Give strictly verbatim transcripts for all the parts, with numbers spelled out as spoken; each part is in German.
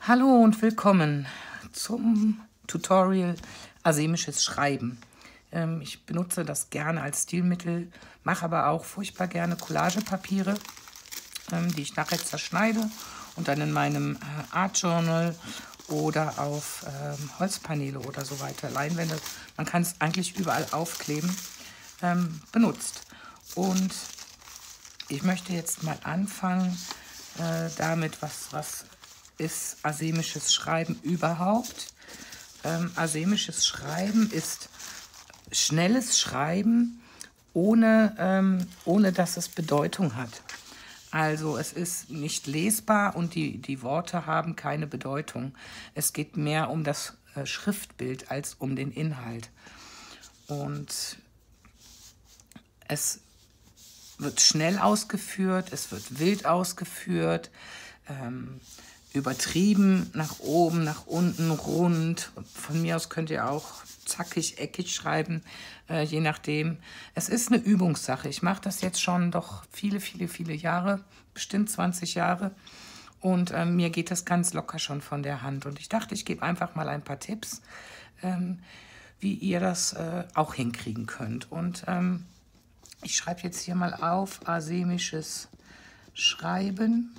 Hallo und willkommen zum Tutorial Asemisches Schreiben. Ähm, ich benutze das gerne als Stilmittel, mache aber auch furchtbar gerne Collagepapiere, ähm, die ich nachher zerschneide und dann in meinem äh, Art Journal oder auf ähm, Holzpaneele oder so weiter, Leinwände, man kann es eigentlich überall aufkleben, ähm, benutzt. Und ich möchte jetzt mal anfangen äh, damit, was, was ist asemisches Schreiben überhaupt. Ähm, asemisches Schreiben ist schnelles Schreiben, ohne, ähm, ohne dass es Bedeutung hat. Also es ist nicht lesbar und die, die Worte haben keine Bedeutung. Es geht mehr um das äh, Schriftbild als um den Inhalt. Und es wird schnell ausgeführt, es wird wild ausgeführt, ähm, übertrieben, nach oben, nach unten, rund. Von mir aus könnt ihr auch zackig, eckig schreiben, äh, je nachdem. Es ist eine Übungssache. Ich mache das jetzt schon doch viele, viele, viele Jahre, bestimmt zwanzig Jahre. Und ähm, mir geht das ganz locker schon von der Hand. Und ich dachte, ich gebe einfach mal ein paar Tipps, ähm, wie ihr das äh, auch hinkriegen könnt. Und ähm, ich schreibe jetzt hier mal auf, asemisches Schreiben.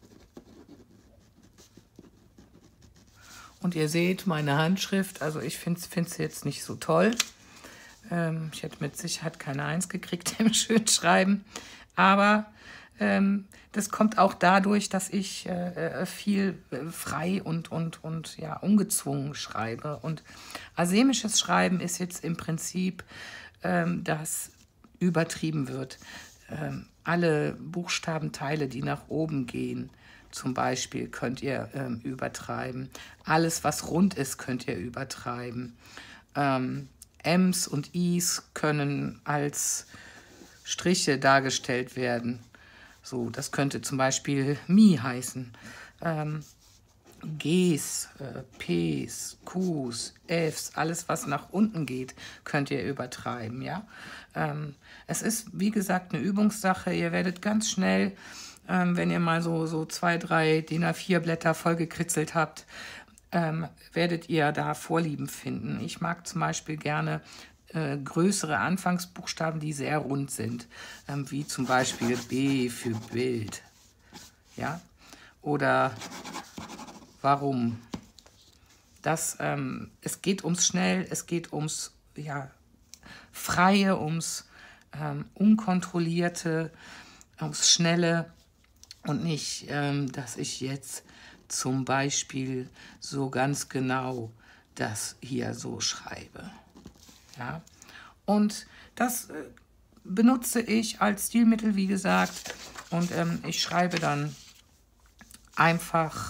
Und ihr seht meine Handschrift, also ich finde es jetzt nicht so toll. Ähm, ich hätte mit Sicherheit keine Eins gekriegt im Schönschreiben. Aber ähm, das kommt auch dadurch, dass ich äh, viel äh, frei und, und, und ja, ungezwungen schreibe. Und asemisches Schreiben ist jetzt im Prinzip, ähm, dass übertrieben wird. Ähm, alle Buchstabenteile, die nach oben gehen, zum Beispiel, könnt ihr ähm, übertreiben. Alles, was rund ist, könnt ihr übertreiben. Ähm, Ms und Is können als Striche dargestellt werden. So, das könnte zum Beispiel Mi heißen. Ähm, Gs, äh, Ps, Qs, Fs, alles, was nach unten geht, könnt ihr übertreiben. Ja? Ähm, es ist, wie gesagt, eine Übungssache. Ihr werdet ganz schnell, ähm, wenn ihr mal so, so zwei, drei D I N A vier Blätter vollgekritzelt habt, ähm, werdet ihr da Vorlieben finden. Ich mag zum Beispiel gerne äh, größere Anfangsbuchstaben, die sehr rund sind, ähm, wie zum Beispiel B für Bild. Ja? Oder warum? Das, ähm, es geht ums Schnell, es geht ums ja, Freie, ums ähm, Unkontrollierte, ums Schnelle und nicht, ähm, dass ich jetzt zum Beispiel so ganz genau das hier so schreibe. Ja? Und das äh, benutze ich als Stilmittel, wie gesagt, und ähm, ich schreibe dann einfach,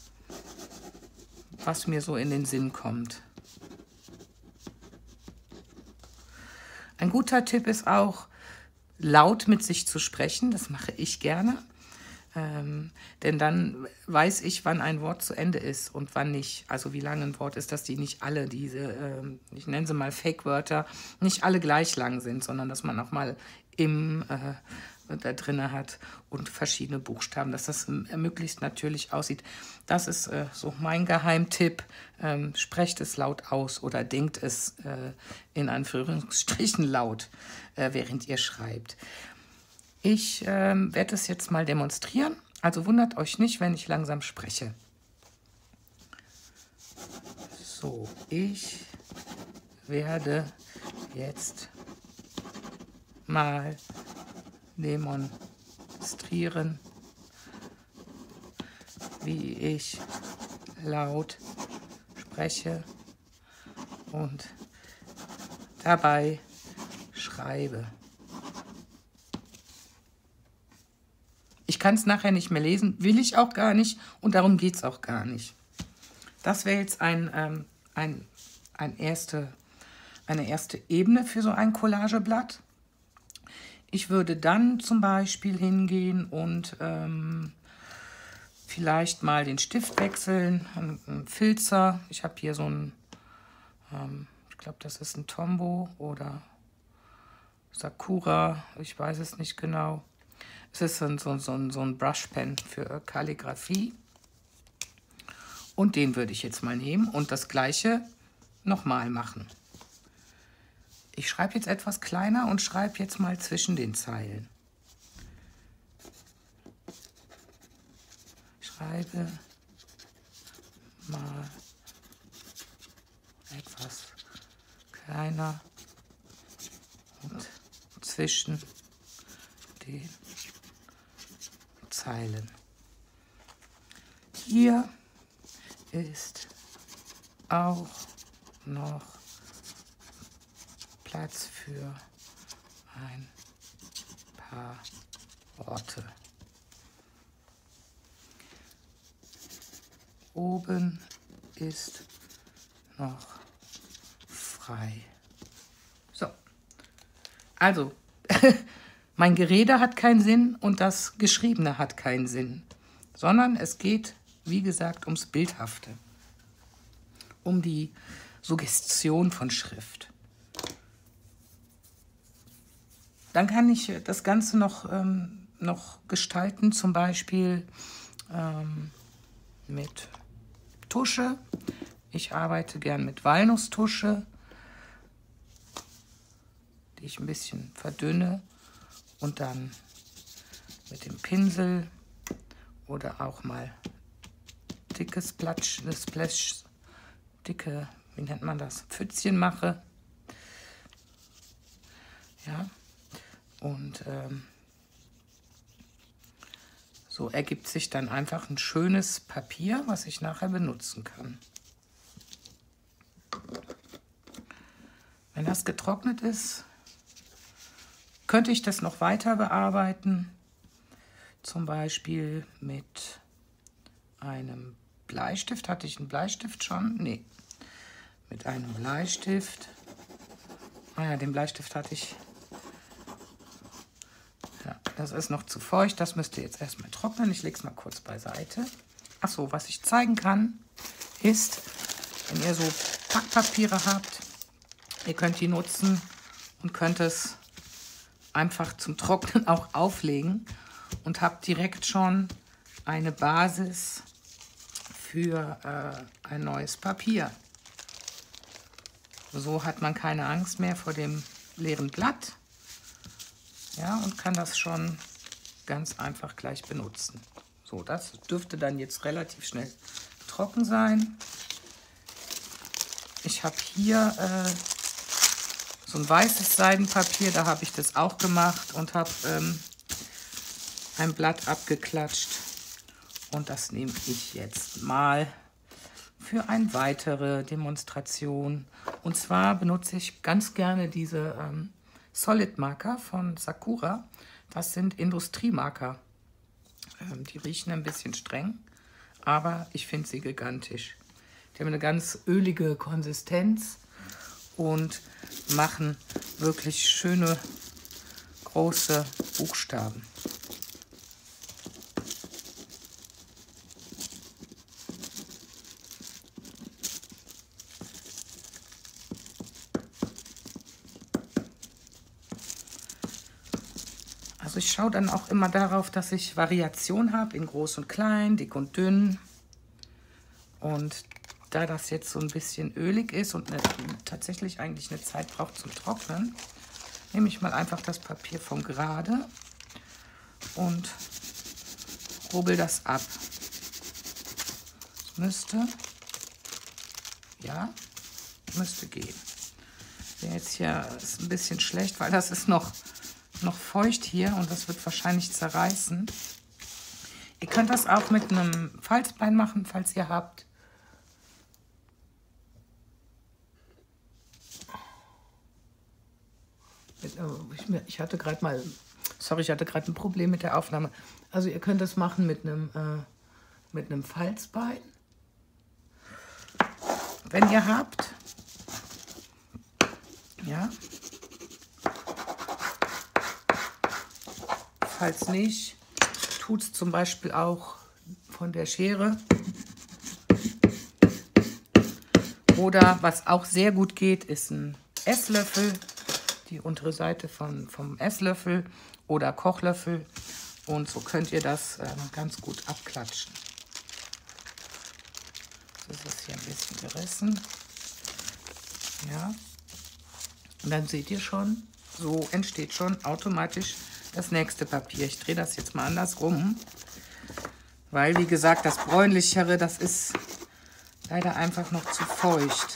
was mir so in den Sinn kommt. Ein guter Tipp ist auch, laut mit sich zu sprechen. Das mache ich gerne. Ähm, denn dann weiß ich, wann ein Wort zu Ende ist und wann nicht. Also wie lange ein Wort ist, dass die nicht alle diese, ähm, ich nenne sie mal Fake-Wörter, nicht alle gleich lang sind, sondern dass man auch mal im äh, da drin hat und verschiedene Buchstaben, dass das möglichst natürlich aussieht. Das ist äh, so mein Geheimtipp. Ähm, sprecht es laut aus oder denkt es äh, in Anführungsstrichen laut, äh, während ihr schreibt. Ich ähm, werde es jetzt mal demonstrieren, also wundert euch nicht, wenn ich langsam spreche. So, ich werde jetzt mal demonstrieren, wie ich laut spreche und dabei schreibe. Ich kann es nachher nicht mehr lesen, will ich auch gar nicht und darum geht es auch gar nicht. Das wäre jetzt ein, ähm, ein, ein erste, eine erste Ebene für so ein Collageblatt. Ich würde dann zum Beispiel hingehen und ähm, vielleicht mal den Stift wechseln, einen Filzer. Ich habe hier so ein, ähm, ich glaube, das ist ein Tombow oder Sakura, ich weiß es nicht genau. Es ist so, so, so, so ein Brushpen für Kalligrafie. Und den würde ich jetzt mal nehmen und das gleiche nochmal machen. Ich schreibe jetzt etwas kleiner und schreibe jetzt mal zwischen den Zeilen. Ich schreibe mal etwas kleiner und zwischen den Zeilen. Hier ist auch noch Platz für ein paar Worte. Oben ist noch frei. So, also mein Gerede hat keinen Sinn und das Geschriebene hat keinen Sinn, sondern es geht, wie gesagt, ums Bildhafte, um die Suggestion von Schrift. Dann kann ich das Ganze noch, ähm, noch gestalten, zum Beispiel ähm, mit Tusche. Ich arbeite gern mit Walnusstusche, die ich ein bisschen verdünne und dann mit dem Pinsel oder auch mal dickes Platsch, das Splash, dicke, wie nennt man das, Pfützchen mache. Ja, und ähm, so ergibt sich dann einfach ein schönes Papier, was ich nachher benutzen kann. Wenn das getrocknet ist, könnte ich das noch weiter bearbeiten, zum Beispiel mit einem Bleistift. Hatte ich einen Bleistift schon? Nee, mit einem Bleistift. Ah ja, den Bleistift hatte ich. Ja, das ist noch zu feucht, das müsste jetzt erstmal trocknen. Ich lege es mal kurz beiseite. Achso, was ich zeigen kann, ist, wenn ihr so Packpapiere habt, ihr könnt die nutzen und könnt es einfach zum Trocknen auch auflegen und habt direkt schon eine Basis für äh, ein neues Papier. So hat man keine Angst mehr vor dem leeren Blatt. Ja, und kann das schon ganz einfach gleich benutzen. So, das dürfte dann jetzt relativ schnell trocken sein. Ich habe hier äh, so ein weißes Seidenpapier, da habe ich das auch gemacht und habe ähm, ein Blatt abgeklatscht. Und das nehme ich jetzt mal für eine weitere Demonstration. Und zwar benutze ich ganz gerne diese ähm, Solid Marker von Sakura. Das sind Industriemarker. Ähm, die riechen ein bisschen streng, aber ich finde sie gigantisch. Die haben eine ganz ölige Konsistenz und machen wirklich schöne große Buchstaben. Also ich schaue dann auch immer darauf, dass ich Variation habe in groß und klein, dick und dünn. Und da das jetzt so ein bisschen ölig ist und eine, tatsächlich eigentlich eine Zeit braucht zum Trocknen, nehme ich mal einfach das Papier vom Gerade und rubbel das ab. Das müsste, ja, müsste gehen. Jetzt hier ist ein bisschen schlecht, weil das ist noch, noch feucht hier und das wird wahrscheinlich zerreißen. Ihr könnt das auch mit einem Falzbein machen, falls ihr habt. Ich hatte gerade mal, sorry, ich hatte gerade ein Problem mit der Aufnahme. Also ihr könnt das machen mit einem, äh, mit einem Falzbein, wenn ihr habt. Ja. Falls nicht, tut es zum Beispiel auch von der Schere. Oder was auch sehr gut geht, ist ein Esslöffel. Die untere Seite von, vom Esslöffel oder Kochlöffel. Und so könnt ihr das äh, ganz gut abklatschen. ist es hier ein bisschen gerissen. Ja. Und dann seht ihr schon, so entsteht schon automatisch das nächste Papier. Ich drehe das jetzt mal andersrum, weil, wie gesagt, das bräunlichere, das ist leider einfach noch zu feucht.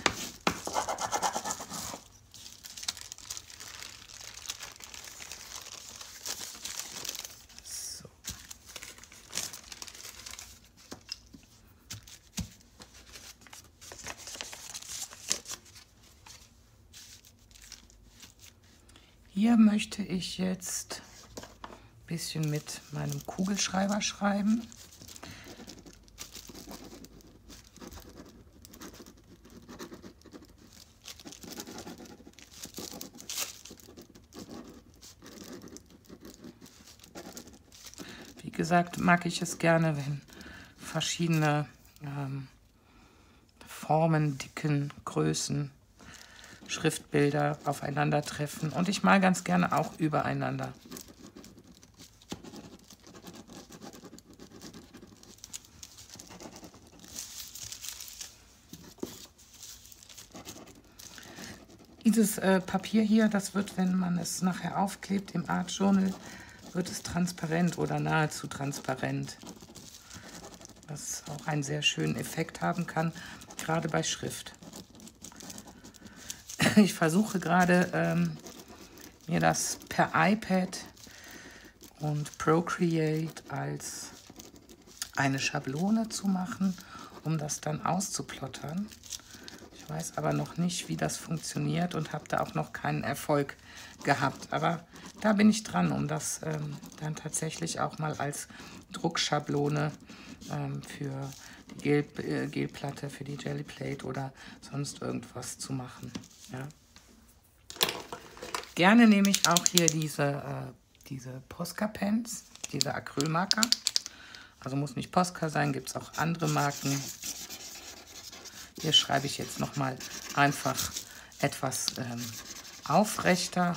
So. Hier möchte ich jetzt ein bisschen mit meinem Kugelschreiber schreiben. Wie gesagt, mag ich es gerne, wenn verschiedene ähm, Formen, Dicken, Größen, Schriftbilder aufeinandertreffen. Und ich mal ganz gerne auch übereinander. Dieses äh, Papier hier, das wird, wenn man es nachher aufklebt im Art Journal, wird es transparent oder nahezu transparent. Was auch einen sehr schönen Effekt haben kann, gerade bei Schrift. Ich versuche gerade, ähm, mir das per iPad und Procreate als eine Schablone zu machen, um das dann auszuplottern. Ich weiß aber noch nicht, wie das funktioniert und habe da auch noch keinen Erfolg gehabt. Aber da bin ich dran, um das ähm, dann tatsächlich auch mal als Druckschablone ähm, für die Gel, äh, Gelplatte, für die Jellyplate oder sonst irgendwas zu machen. Ja. Gerne nehme ich auch hier diese, äh, diese Posca-Pens, diese Acrylmarker. Also muss nicht Posca sein, gibt es auch andere Marken. Hier schreibe ich jetzt nochmal einfach etwas ähm, aufrechter.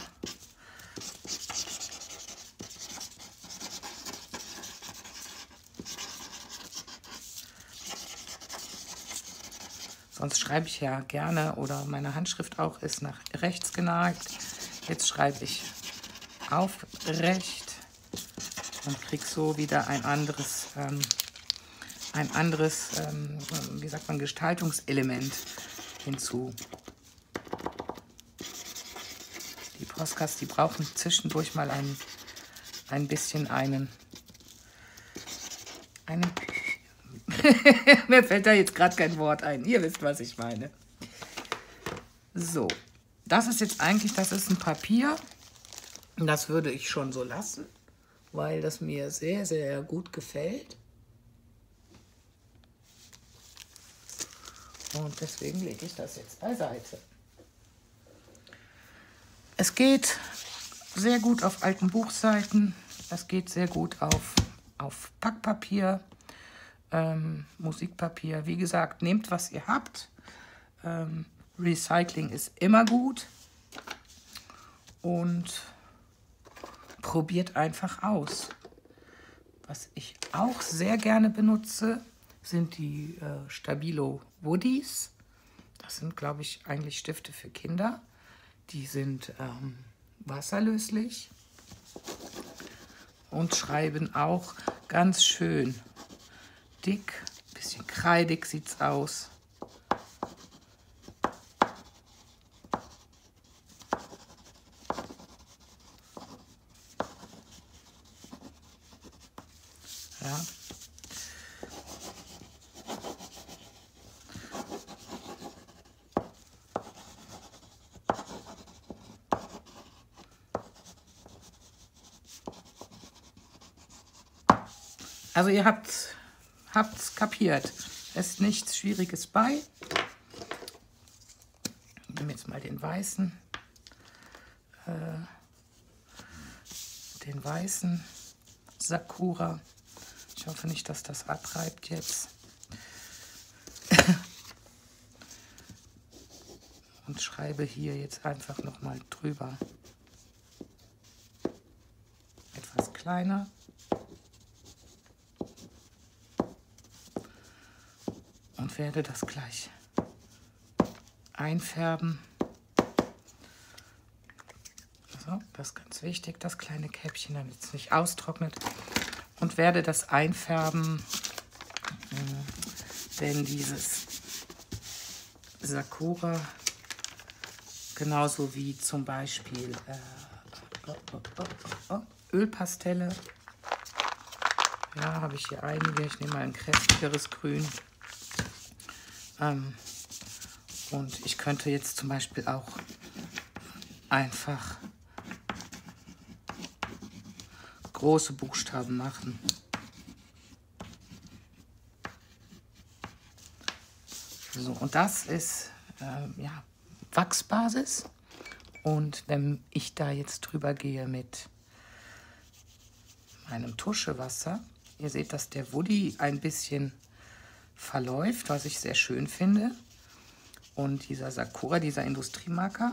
Sonst schreibe ich ja gerne, oder meine Handschrift auch ist nach rechts geneigt. Jetzt schreibe ich aufrecht und kriege so wieder ein anderes, ähm, ein anderes, ähm, wie sagt man, Gestaltungselement hinzu. Die Poscas, die brauchen zwischendurch mal ein, ein bisschen einen, einen mir fällt da jetzt gerade kein Wort ein. Ihr wisst, was ich meine. So, das ist jetzt eigentlich, das ist ein Papier. Das würde ich schon so lassen, weil das mir sehr, sehr gut gefällt. Und deswegen lege ich das jetzt beiseite. Es geht sehr gut auf alten Buchseiten. Es geht sehr gut auf, auf Packpapier. Ähm, Musikpapier. Wie gesagt, nehmt, was ihr habt. Ähm, Recycling ist immer gut. Und probiert einfach aus. Was ich auch sehr gerne benutze, sind die äh, Stabilo Woodies. Das sind, glaube ich, eigentlich Stifte für Kinder. Die sind ähm, wasserlöslich und schreiben auch ganz schön dick, bisschen kreidig sieht's aus. Ja. Also ihr habt habt's kapiert. Es ist nichts Schwieriges bei. Ich nehme jetzt mal den weißen, äh, den weißen Sakura. Ich hoffe nicht, dass das abreibt jetzt. Und schreibe hier jetzt einfach noch mal drüber. Etwas kleiner. werde das gleich einfärben. So, das ist ganz wichtig, das kleine Käppchen, damit es nicht austrocknet. Und werde das einfärben, denn dieses Sakura, genauso wie zum Beispiel äh, oh, oh, oh, oh, Ölpastelle. Ja, habe ich hier einige. Ich nehme mal ein kräftigeres Grün. Ähm, und ich könnte jetzt zum Beispiel auch einfach große Buchstaben machen. So, und das ist äh, ja, Wachsbasis. Und wenn ich da jetzt drüber gehe mit meinem Tuschewasser, ihr seht, dass der Woody ein bisschen verläuft, was ich sehr schön finde. Und dieser Sakura, dieser Industriemarker,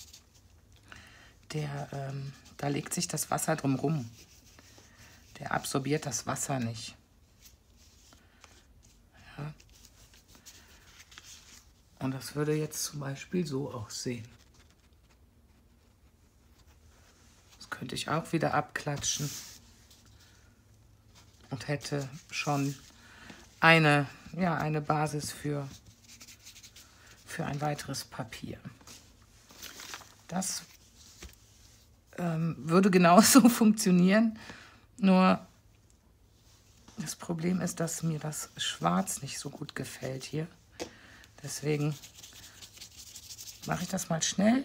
der, ähm, da legt sich das Wasser drumherum. Der absorbiert das Wasser nicht. Ja. Und das würde jetzt zum Beispiel so aussehen. Das könnte ich auch wieder abklatschen. Und hätte schon eine, ja, eine Basis für, für ein weiteres Papier. Das ähm, würde genauso funktionieren, nur das Problem ist, dass mir das Schwarz nicht so gut gefällt hier. Deswegen mache ich das mal schnell.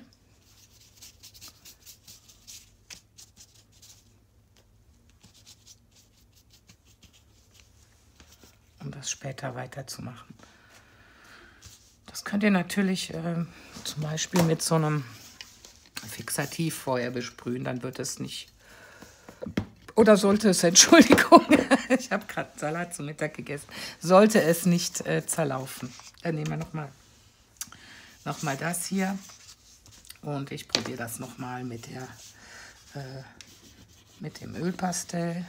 Um das später weiterzumachen. Das könnt ihr natürlich äh, zum Beispiel mit so einem Fixativ vorher besprühen, dann wird es nicht, oder sollte es, Entschuldigung, ich habe gerade Salat zum Mittag gegessen, sollte es nicht äh, zerlaufen. Dann nehmen wir nochmal noch mal das hier und ich probiere das nochmal mit, der, äh, mit dem Ölpastell.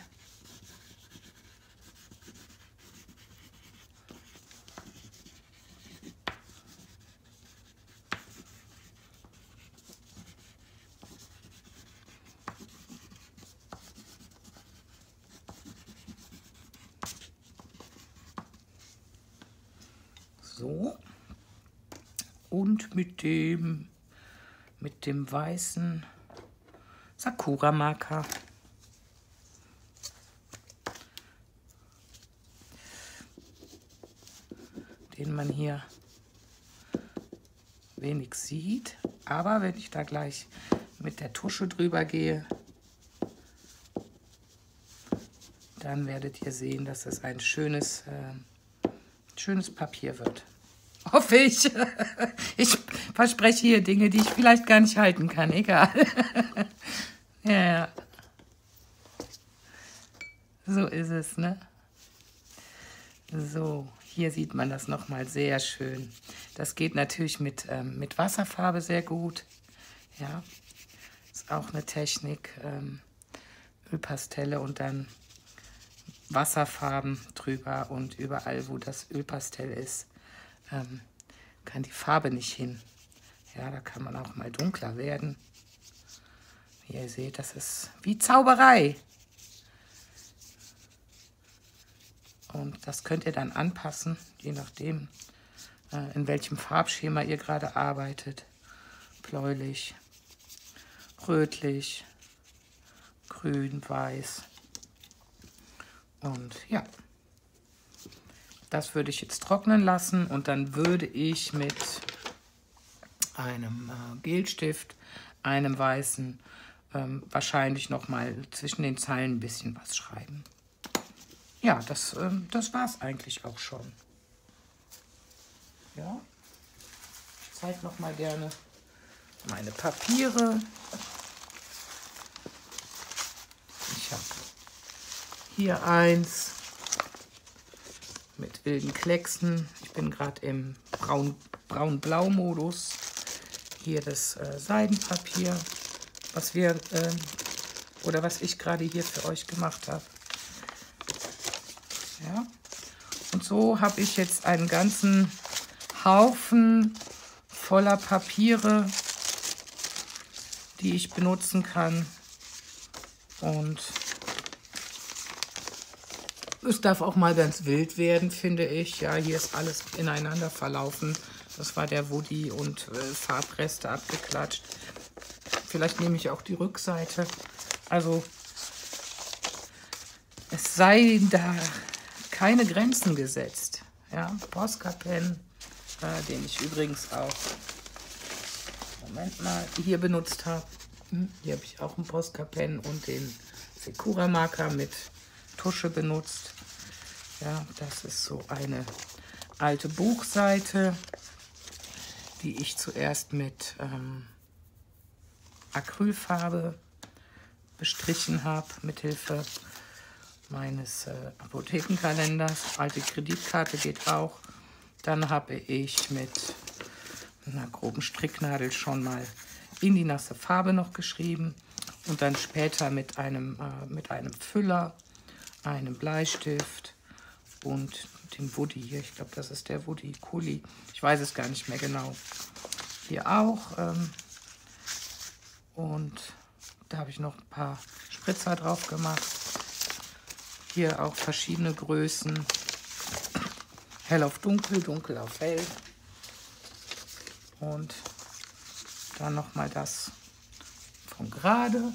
So, und mit dem, mit dem weißen Sakura-Marker. Den man hier wenig sieht. Aber wenn ich da gleich mit der Tusche drüber gehe, dann werdet ihr sehen, dass es ein schönes... Äh, schönes Papier wird. Hoffe ich. Ich verspreche hier Dinge, die ich vielleicht gar nicht halten kann. Egal. Ja, ja. So ist es, ne? So, hier sieht man das nochmal sehr schön. Das geht natürlich mit, ähm, mit Wasserfarbe sehr gut. Ja, ist auch eine Technik. Ähm, Ölpastelle und dann Wasserfarben drüber und überall, wo das Ölpastell ist, ähm, kann die Farbe nicht hin. Ja, da kann man auch mal dunkler werden. Wie ihr seht, das ist wie Zauberei. Und das könnt ihr dann anpassen, je nachdem, äh, in welchem Farbschema ihr gerade arbeitet. Bläulich, rötlich, grün, weiß. Und ja, das würde ich jetzt trocknen lassen und dann würde ich mit einem äh, Gelstift, einem weißen, ähm, wahrscheinlich noch mal zwischen den Zeilen ein bisschen was schreiben. Ja, das, ähm, das war es eigentlich auch schon. Ja, ich zeige noch mal gerne meine Papiere. Ich habe hier eins mit wilden Klecksen. Ich bin gerade im Braun-Blau-Modus. Hier das äh, Seidenpapier, was wir äh, oder was ich gerade hier für euch gemacht habe. Ja. Und so habe ich jetzt einen ganzen Haufen voller Papiere, die ich benutzen kann. Und es darf auch mal ganz wild werden, finde ich. Ja, hier ist alles ineinander verlaufen. Das war der Woody und äh, Farbreste abgeklatscht. Vielleicht nehme ich auch die Rückseite. Also es seien da keine Grenzen gesetzt. Ja, Posca-Pen, äh, den ich übrigens auch, Moment mal, hier benutzt habe. Hm, hier habe ich auch einen Posca-Pen und den Sakura-Marker mit Tusche benutzt. Ja, das ist so eine alte Buchseite, die ich zuerst mit ähm, Acrylfarbe bestrichen habe, mit Hilfe meines äh, Apothekenkalenders. Alte Kreditkarte geht auch. Dann habe ich mit einer groben Stricknadel schon mal in die nasse Farbe noch geschrieben und dann später mit einem, äh, mit einem Füller, einem Bleistift und dem Woody hier. Ich glaube, das ist der Woody Kuli. Ich weiß es gar nicht mehr genau. Hier auch. Ähm, und da habe ich noch ein paar Spritzer drauf gemacht. Hier auch verschiedene Größen. Hell auf dunkel, dunkel auf hell. Und dann nochmal das von gerade.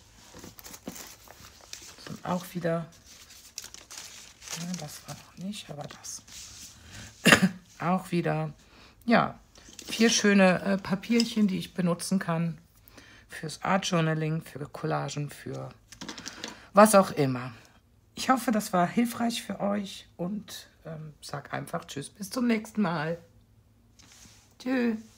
Und auch wieder, ja, das war noch nicht, aber das. Auch wieder, ja, vier schöne äh, Papierchen, die ich benutzen kann. Fürs Art Journaling, für Collagen, für was auch immer. Ich hoffe, das war hilfreich für euch und ähm, sag einfach Tschüss, bis zum nächsten Mal. Tschüss.